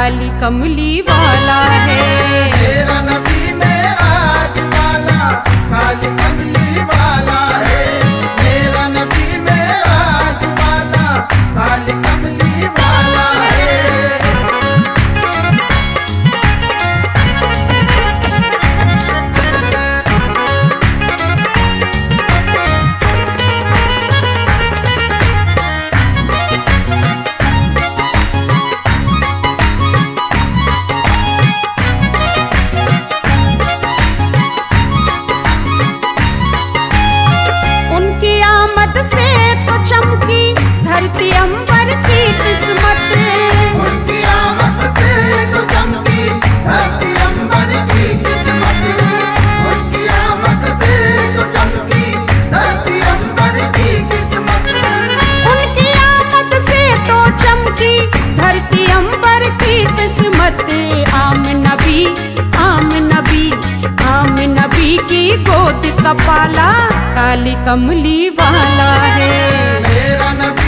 काली कमली वाला है। मेरा नबी मेराज वाला काली कमली वाला है। मेरा नबी मेराज वाला काली कमली वाला है। धरती अंबर की किस्मत, उनकी आमद से तो चमकी धरती अंबर की किस्मत। उनकी आमद से तो चमकी धरती अंबर की किस्मत। उनकी आमद से तो चमकी धरती अंबर की किस्मत। आम नबी आम नबी आम नबी की गोद का पाला काली कमली वाला है। मेरा नबी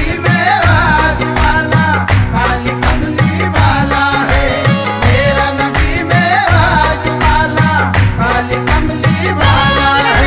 मेराज वाला काली कमली वाला है। मेरा नबी मेराज वाला काली कमली वाला है।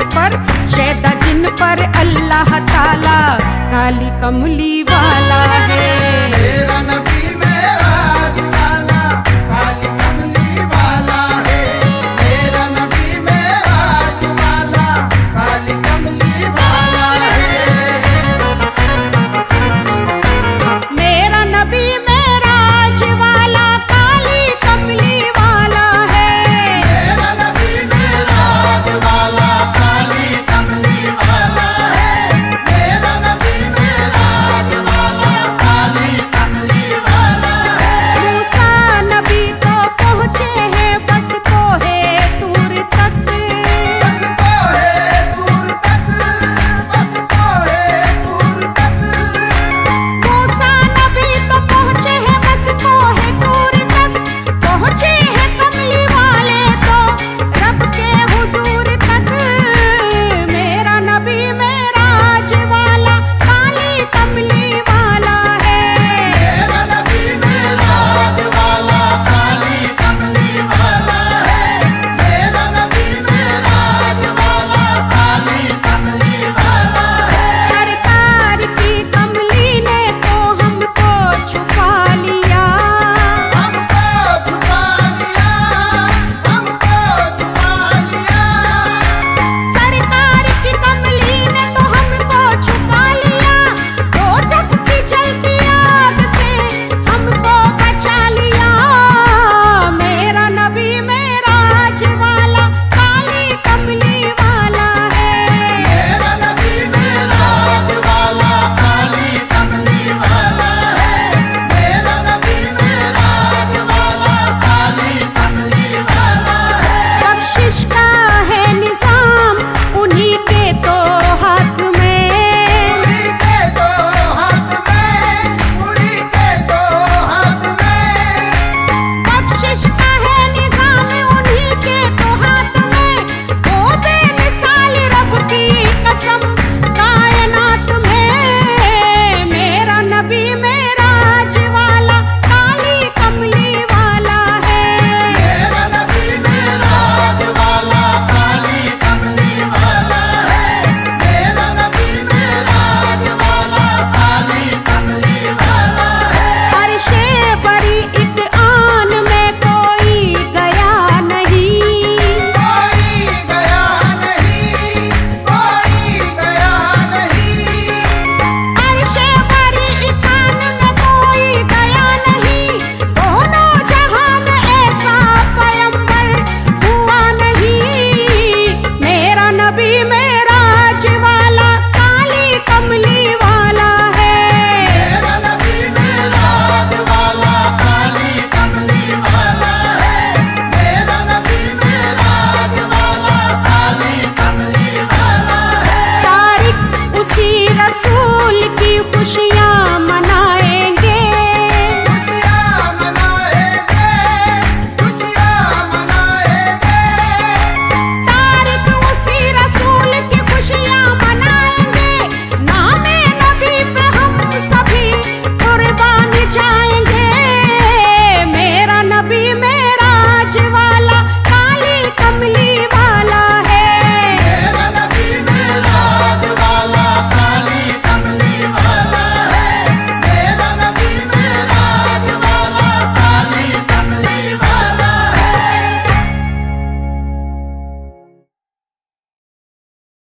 शैदा जिन पर अल्लाह ताला काली कमली वाला है।